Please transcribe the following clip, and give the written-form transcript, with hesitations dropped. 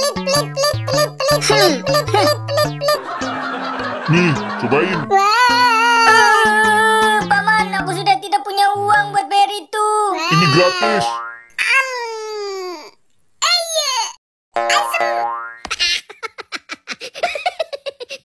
Nih, cobain. Paman, aku sudah tidak punya uang buat bayar itu. Ini gratis.